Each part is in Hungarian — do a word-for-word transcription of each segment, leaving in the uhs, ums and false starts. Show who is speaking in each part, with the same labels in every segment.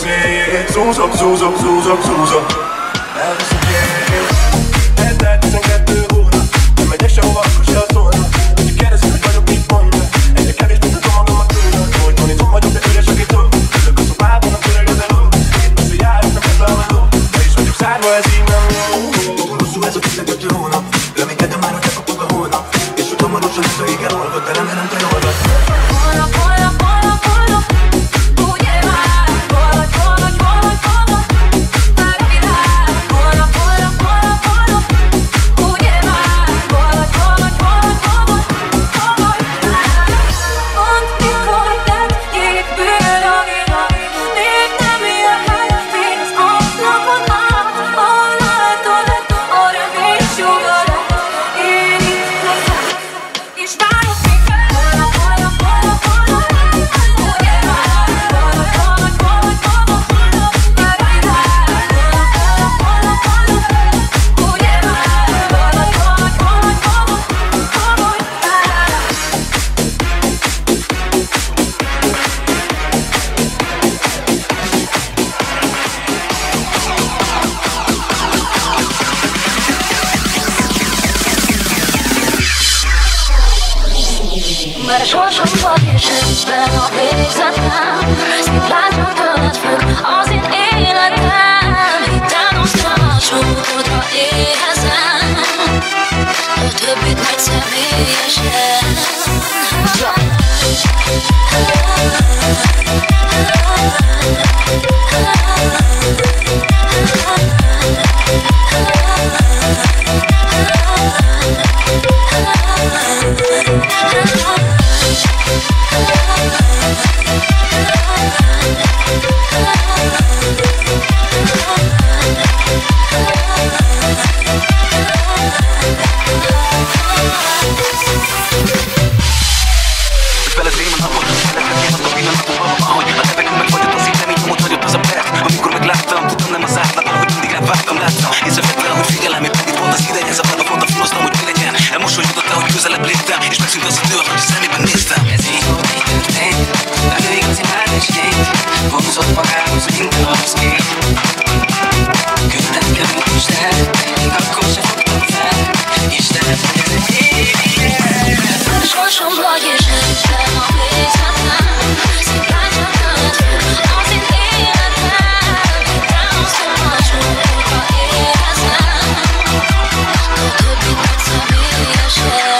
Speaker 1: végig zúzok, zúzok, zúzok, zúzok. Elveszek végig. Eltelt tizenkettő óra, nem megyek sehova, akkor se a tolna. Csak kérdezik, hogy vagyok, mit mondja. Egyre kevésbé tudom magamat tőle. Hogy tanítom vagyok, de üres segítő. Ülök a szobában, a töreged elő. Két messze járok, nem felválló. Be is vagyok szárva, ez így nem jó. Hosszú ez a tizenkettő hónap. Reménykedem már, hogy elkapok a holnap. És hogy hamarosan visszaégen olvad, de remélem te jól vagy.
Speaker 2: Holnap, holnap, holnap, holnap. Ugye már, holnap, holnap, holnap, holnap. Már vidám. Holnap, holnap, holnap, holnap. Ugye már, holnap, holnap, holnap, holnap. Holnap már. Pont mikor tett, épül a világ. Még nem ér meg, fész napon át. Hol látod, a remény sugarát. Én itt leszek, és várok minket. Holnap, holnap, holnap, holnap. Ugye már, holnap, holnap, holnap, holnap. Már vidám. Holnap, holnap, holnap, holnap. Ugye már, holnap, holnap, holnap, holnap. Holnap már. Mert a sorsomban és ebben a végzetem szép látom tőled függ az én életem. Hittem osztam a csókodra éhezem, a többit majd személyesen.
Speaker 3: És megszűnt az idő, hogy a szemében néztem. Ez így volt, így történt. De ő igazi már is légy. Vonzott magához minden ahhoz kék. Küldtem került Isten, még akkor sem fogtam fel. Istenem, hogy ez egy éjjel.
Speaker 2: Mert a sorsom vagy és ebben a végzetem szép látom tőled függ az én életem. Hittem osztom a csókodra éhezem, a többit majd személyesen.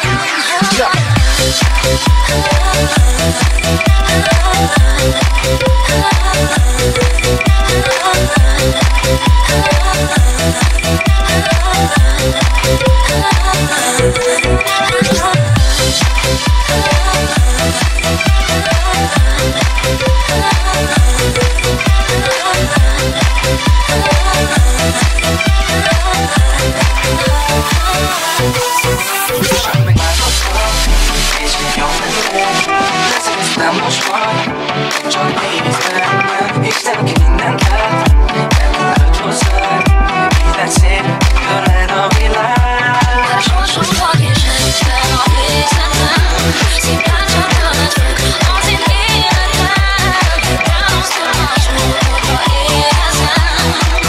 Speaker 3: Nem most van, csak nézd, Isten, aki mindent lát, elmondod hozzá, minden szép, tőled a világ.
Speaker 2: De sorsom vagy és ebben a végzetem szép látom tőled függ az én életem. Hittem osztom a csókodra éhezem,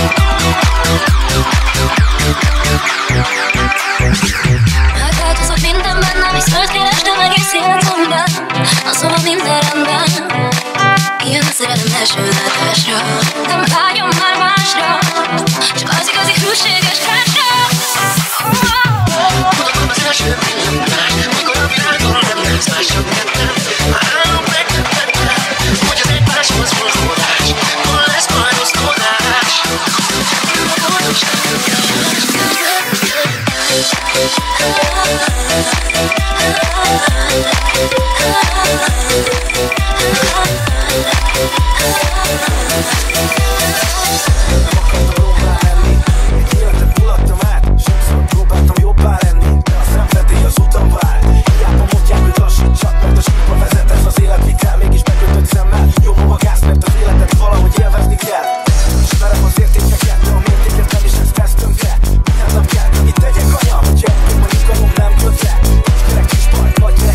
Speaker 2: megváltozott minden bennem, és történestem egész életemben. Azonban minden rendben, ilyen a szerelem első látásra. Nem vágyom már másra, csak az igazi hűséges társra.
Speaker 4: Tudom az első pillanatás, mikor a világon nem lesz másabb nettem. Már állom megtettem, hogy az egymáshoz mozgódás, hol lesz majd osztódás. A boldogság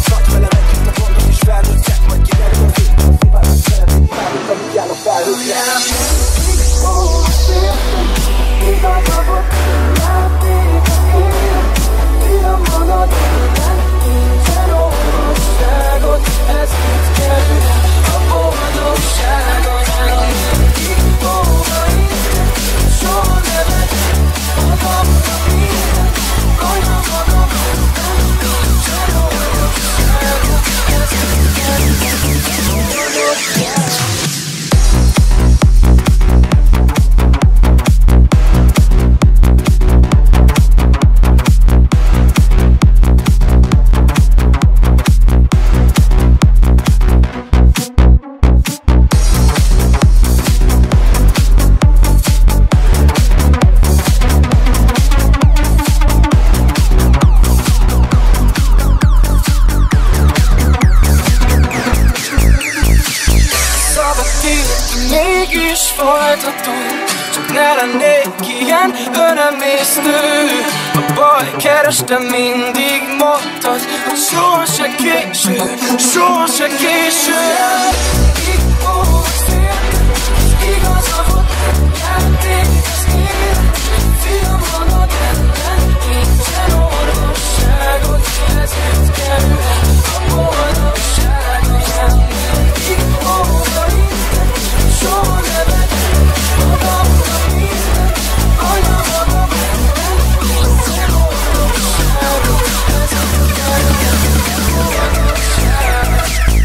Speaker 2: Yeah.
Speaker 5: Kerestem, mindig mondtad, hogy soha se késő, soha se késő. Itt volt féltem, és igaza volt, játék az élet, fiam halad ellen, nincsen orvosságot, ezért kerül a boldogságot ennél. Itt óva innen, soha ne vegyek magamra minden, anya magam ellen, nincsen orvosságot, ezért kerül a boldogságot.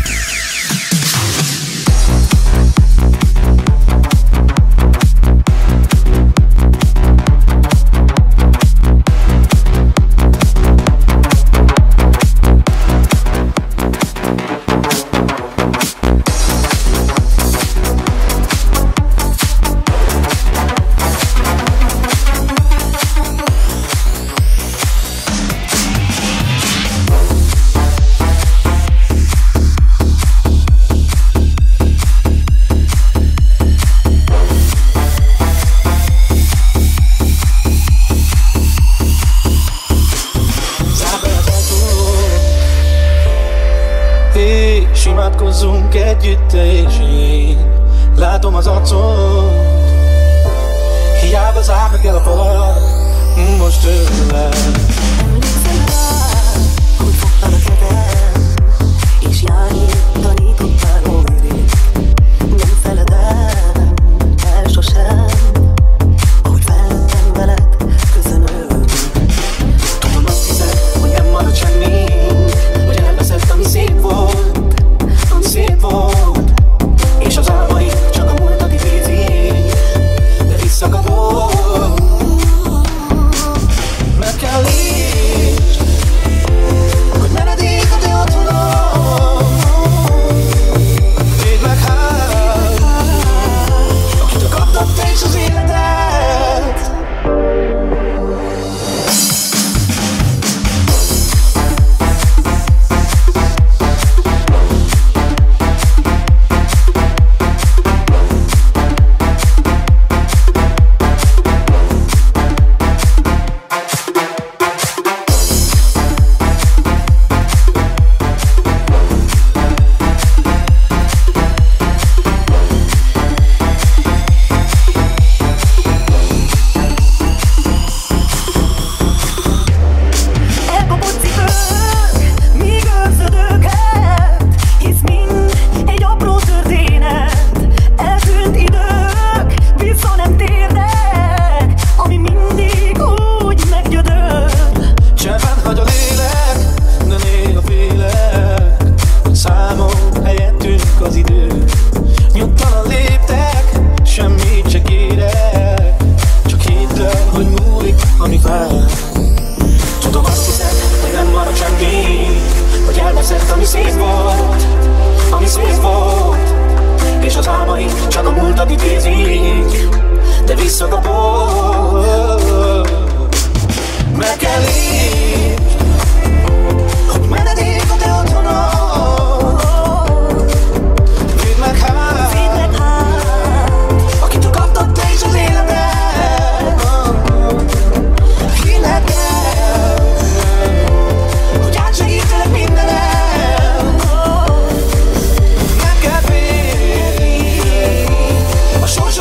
Speaker 6: Imádkozzunk együtt, és én látom az arcod. Hiába zár meg el a pad, most tőled.
Speaker 7: Emlékszem rá, hogy fogtad a kezem, és járni tanítottál olyrét. Nem feledem el sosem, ahogy fellettem veled, köszönöm. Tudom, azt hiszed, hogy nem marad semmi, hogy elveszed, ami szép volt, szép volt, és az álmaid csak a múltat idézik, de visszakapod. Meg kell lépni, hogy menedék a te otthonod. Védd meg hát, akitől kaptad te is az életet.
Speaker 6: A sors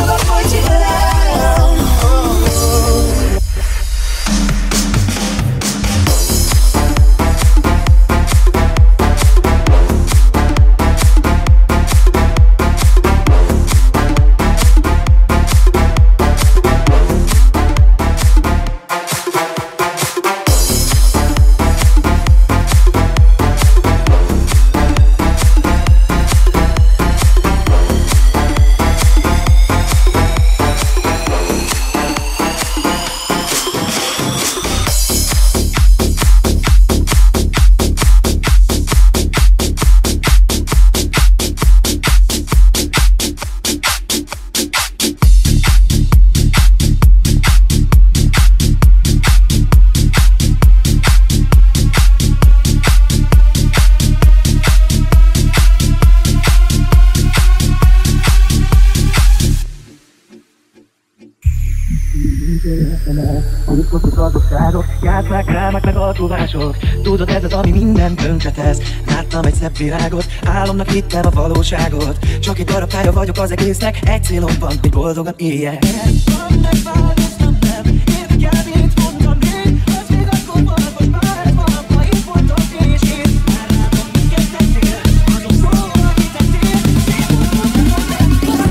Speaker 7: Hosszú azokságok, játszmák, rámák, meg alkuvások. Tudod, ez az, ami minden tönkretesz. Láttam egy szebb virágot, álomnak hittem a valóságot. Csak egy darab pálya vagyok az egésznek, egy célom van, hogy boldogan éljek. Megváltoztam, nem érdekel, mit mondtam én. Az még akkor volt, hogy már ez van, ha itt voltam és én. Már látom, minket tettél, azok szóval, akit tettél. Szép volt, mondtam, nem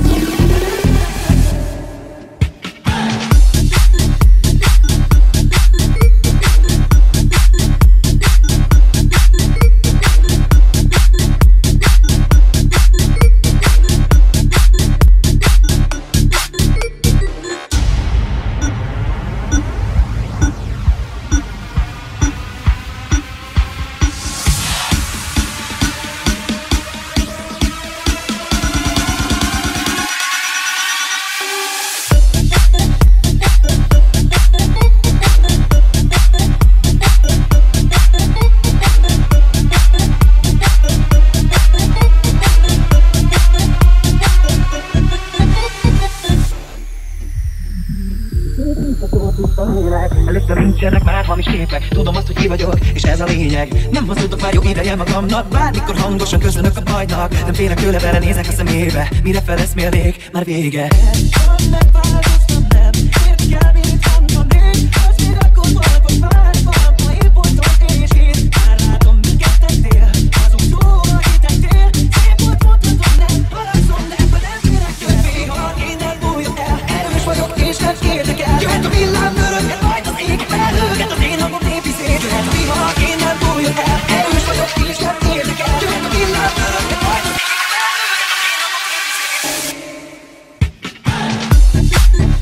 Speaker 7: először nincsenek már hamis képek. Tudom azt, hogy ki vagyok, és ez a lényeg. Nem hazudok már jó ideje magamnak, bármikor hangosan köszönök a bajnak. Nem félek tőle, vele nézek a szemébe. Mire feleszmélnék, már vége. Megváltoztam, nem érdekel, mit mondtam én. Az még akkor volt, hogy már van, ha épp voltam és én. Már látom, minket tettél, azok szóval hitettél. Szép volt, mondhatom, nem haragszom, de ebben nem félek többé. Ha én nem bújok el, erős vagyok és nem érdekel. Jöhet a villám, örökkel majd az ég felhőket, az én hangom népi szét. Jöhet a vihar, én nem bújok el, erős vagyok és nem érdekel. Jöhet a villám, örökkel majd az ég felhőket, az én hangom népi szét.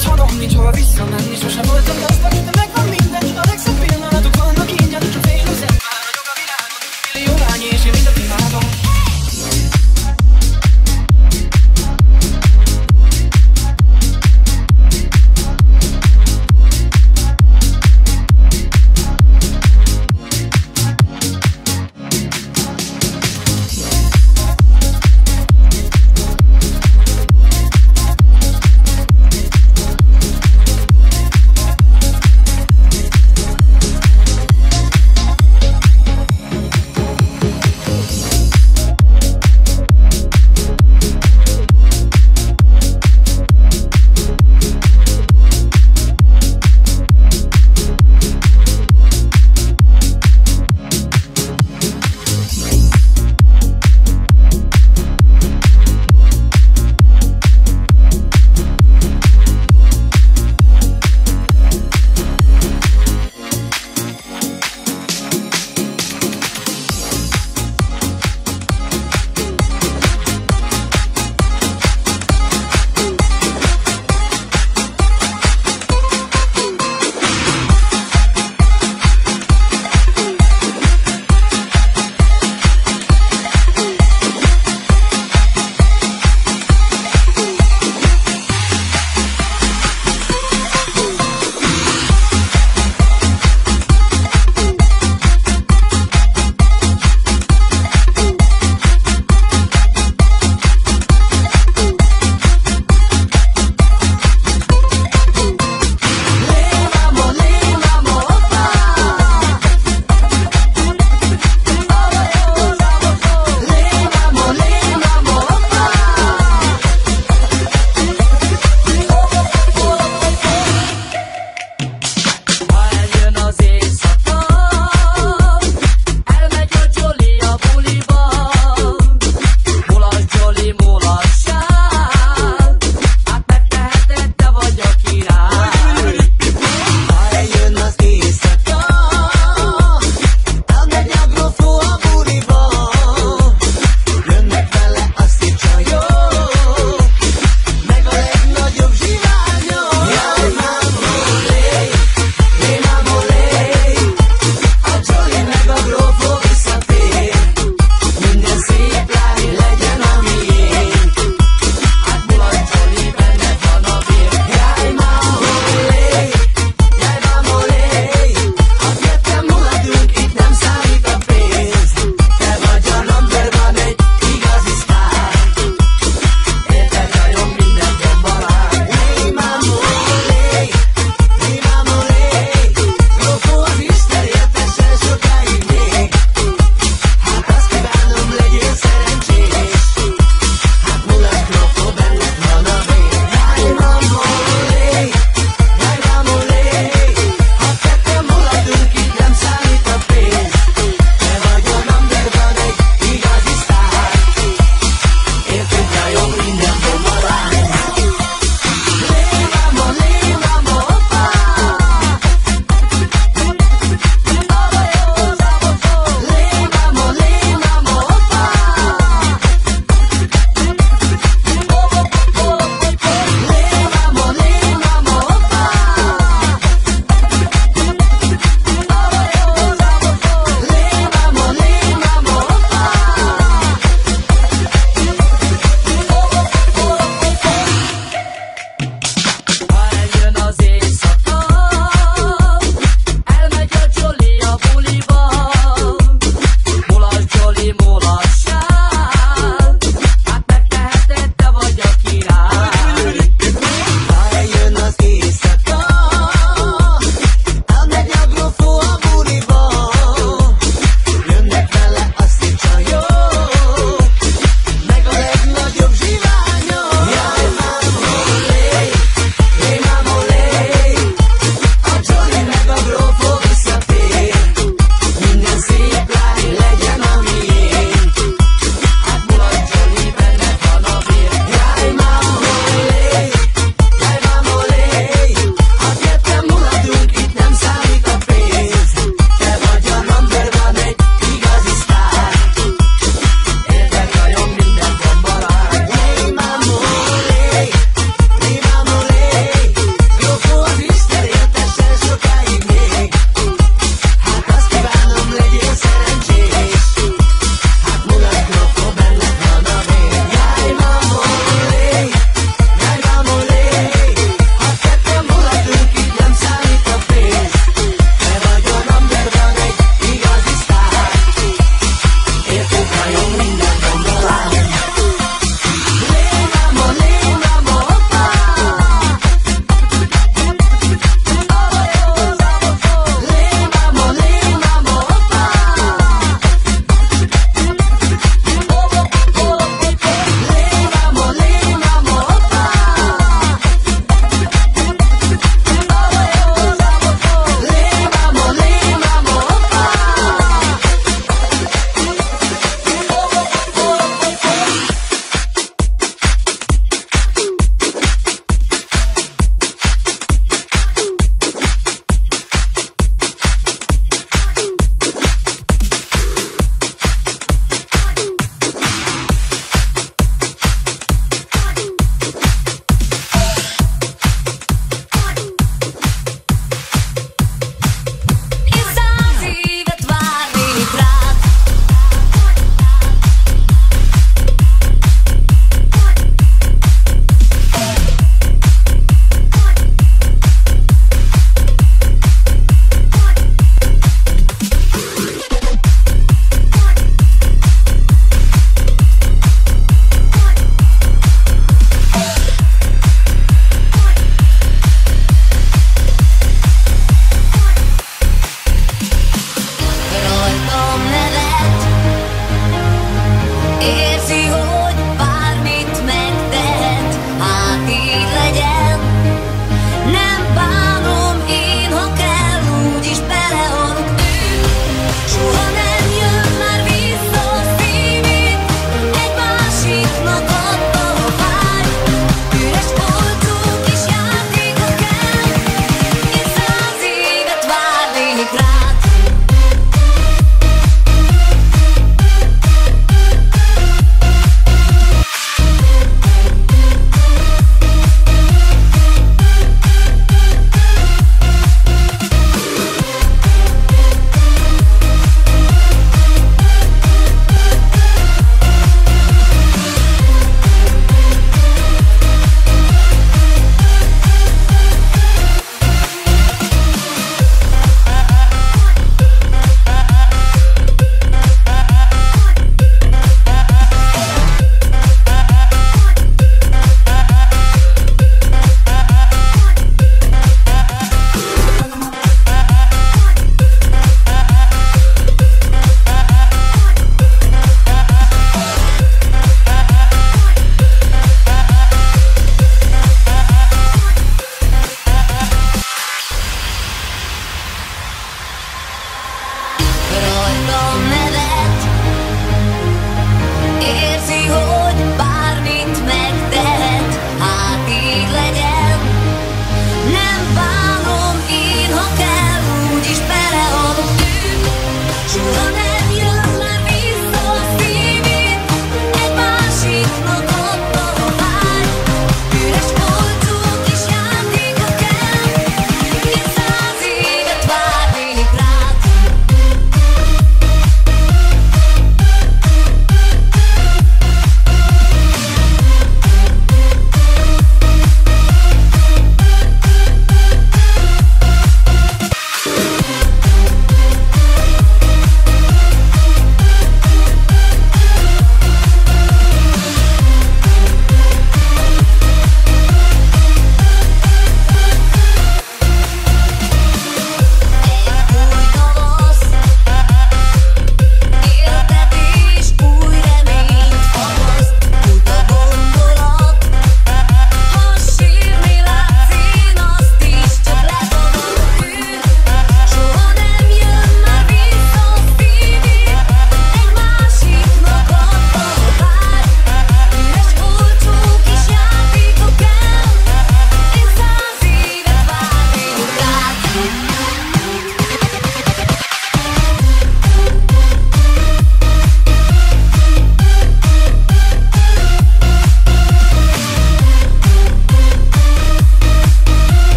Speaker 5: otthonom nincs hova visszamenni. Sosem voltam gazdag, de megvan minden. A legszebb pillanatok vannak ingyen. Csak fél üzem már ragyog a világon. Millió lány és én mind a világon.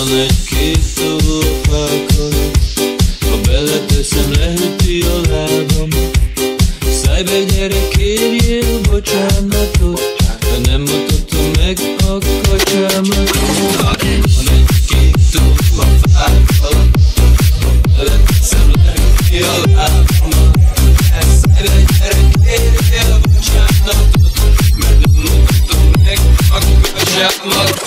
Speaker 6: Van egy-két szó falkon, ha beleteszem, lehűti a lábam. Szájbe gyere, kérjél bocsánatot, de nem mutatom meg a kacsámat. Van egy-két szó falkon, ha beleteszem, lehűti a lábam. Szájbe gyere, kérjél bocsánatot, mert nem mutatom meg a kacsámat.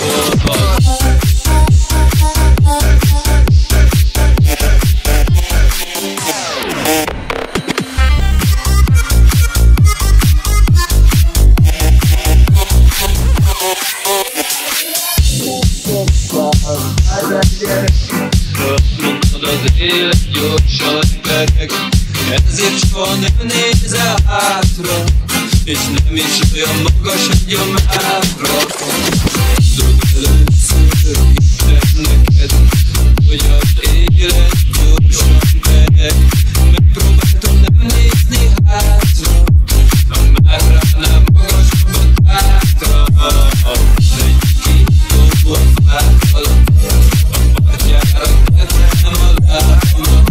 Speaker 6: Ezért soha nem nézel hátra, és nem is olyan magas egy a mátra. Tudod először hittem neked, hogy az élet gyorsan megy. Megpróbáltam nem nézni hátra, ha már ránál magasabban hátra. Egy-két szó a fákkal, a partjára tettem a lábamat.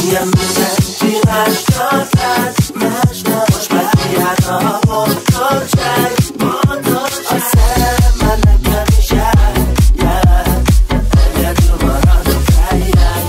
Speaker 7: Engem mindenki másnak lát, másnak. Most már kiállt a boldogság, boldogság. A szerelem már nekem is jár, jár. Egyedül maradok, jár, jár.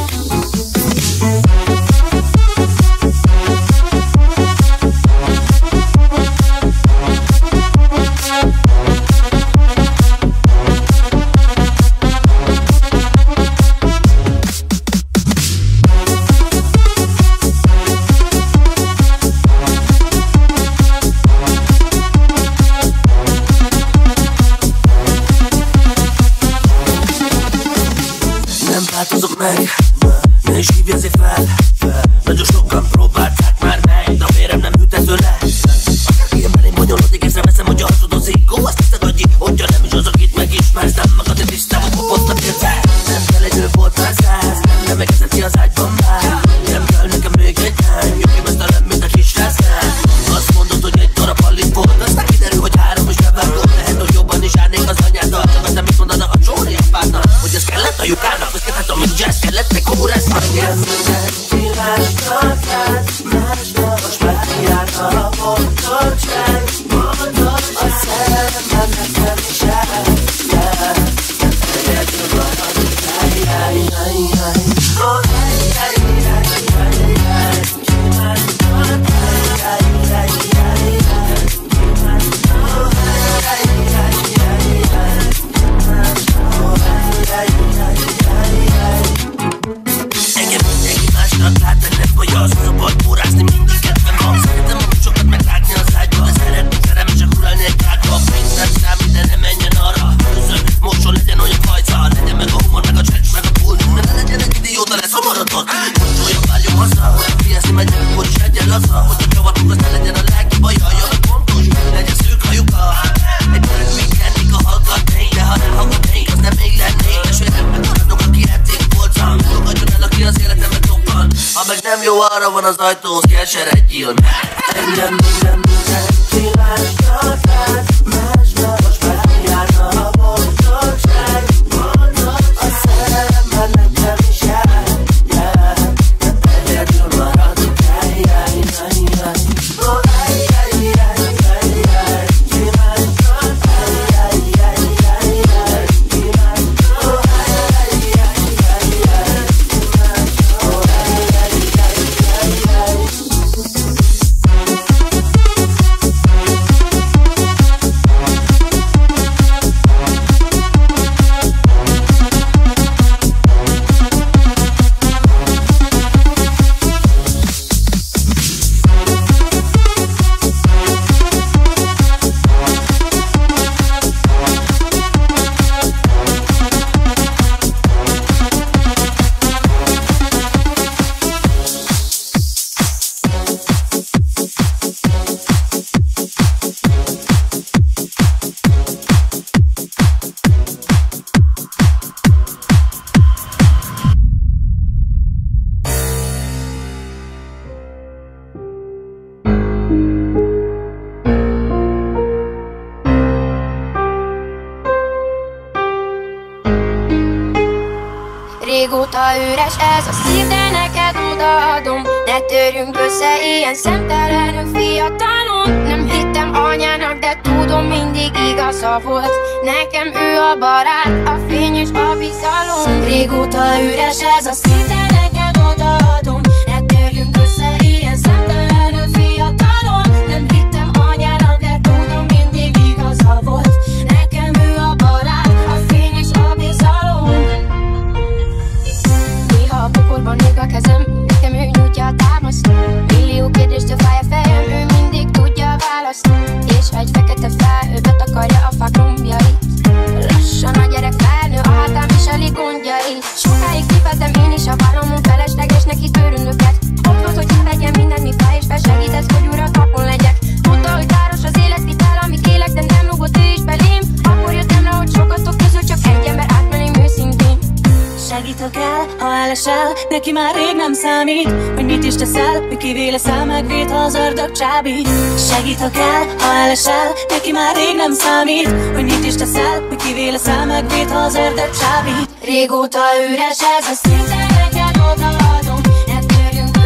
Speaker 7: Változok meg, ne is hívj ezért fel. Nagyon sokan próbálták már meg, de a vérem nem ültető le. Ilyen belém bonyolódik, észreveszem, hogy alszodozik. Ó, azt hiszed, hogy hogyha nem is az, akit megismersz. Nem magad, de tisztán, hogy kopottam érte. Nem kell egy nő, volt már száz. Nem megezett ki az ágyban már. Nem kell nekem még egy lány. Jobb mesztelem, mint a kis rászkán. Azt mondod, hogy egy darab alig volt. Aztán kiderül, hogy három is bevágott. Lehet, hogy jobban is állnék az anyáddal. Csak nem mit mondana a csóri apádnak, hogy ez kellett a lyukának. Azt amit jazz kellett, meg kórásznak. Engem mindenki másnak lát, másnak. Most már kiállt a boldogság, boldogság. A szerelem már nekem is jár, jár. Egyedül maradok, jár, jár, jár, jár. Oh, jár, jár, jár, jár, jár. Kívánod, jár, jár, jár, jár, jár. Kívánod, jár, jár, jár, jár. Oh, jár, jár, jár, jár. Engem mindenki másnak lát, de nem folyaz. Szabad pórázni, mindig kedvem van. Szeretem amúgy sokat meglátni az ágyba. Szeretni, szerelem, csak uralni egy drága. Pénz nem számít, de ne menjen arra. Közön, moson legyen olyan fajta. Legyen meg a humor, meg a csecs, meg a pull. De ne legyen egy idióta, lesz a maradott. Mosoljon, várjon haza. Fieszni megyek, akkor is legyen laza. Hogyha csavarunk, az ne legyen a lelki baja. Jön pontos, legyen szűk hajuka. Egy bőrök mindenik a hallgatnék. De ha nem hallgatnék, az nem még lennék. Testvérem, megmaradok, aki ették voltam. Fogadjon el, aki az életemben dobban. Ha meg nem jó, arra van az ajtóhoz, kell se egy gyilm. Engem minden mindenki másnak lát, másnak. Most már kiállt a boldogság, boldogság. A szerelem már nekem is jár, jár. Egyedül maradok, jár, jár, jár, jár. Oh, jár, jár, jár, jár, jár. Kívánod, jár, jár, jár, jár, jár. Kívánod, oh, jár, jár, jár, jár. Kívánod, oh, jár, jár, jár, jár, jár.
Speaker 2: Régóta üres ez a szív, de neked odaadom. Ne törjünk össze ilyen szemtelenül fiatalon. Nem hittem anyának, de tudom, mindig igaza volt. Nekem ő a barát, a fény és a bizalom. Régóta üres ez a szív, de neked odaadom. Ne törjünk össze ilyen szemtelenül fiatalon. Nem hittem anyának, de tudom, mindig igaza volt. Nekem ő a barát, a fény és a bizalom. Néha a pokorban ég a kezem, nekem ő nyújtja a támaszt. Millió kérdéstől fáj a fejem, ő mindig tudja a választ. És ha egy fekete felhő betakarja a fák lombjait, lassan a gyerek felnő, a hátám is alig gondjai. Sokáig kifettem én is a vállamon, felesleges neki törülnöket. Ott volt, hogy elvegyem mindent, mi fáj, és besegített, hogy újra tapon legyek. Mondta, hogy táros az életvitel, amit élek, de nem rúgott ő is belém. Akkor jöttem rá, hogy sokatok közül csak egy ember átmelém őszintén.
Speaker 5: Segítek el, ha elesel, neki már rég nem számít, hogy mit is teszel, hogy kivé leszel, megvéd, ha az ördög csábít. Segítek el, ha elesel, neki már rég nem számít, hogy mit is teszel, hogy kivé leszel, megvéd, ha az ördög csábít.
Speaker 2: Régóta üres ez a szív, de neked odaadom. Ne törjünk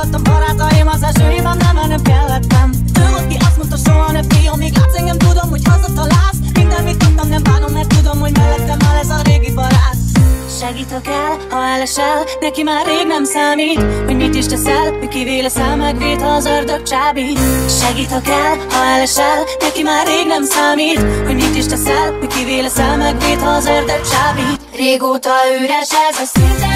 Speaker 5: Elakadtam barátaim az esőében, nem mennem kellettem. Ő volt ki azt mondta, soha ne félj, amíg látsz engem, tudom, hogy hazatalálsz. Minden mit tudtam, nem bánom, mert tudom, hogy mellettem áll ez a régi barát. Segítek el, ha elesel, neki már rég nem számít, hogy mit is teszel, hogy kivé leszel, megvéd, ha az ördög csábít. Segítek el, ha elesel, neki már rég nem számít, hogy mit is teszel, hogy kivé leszel, megvéd, ha az ördög csábít. Régóta üres ez a szinte.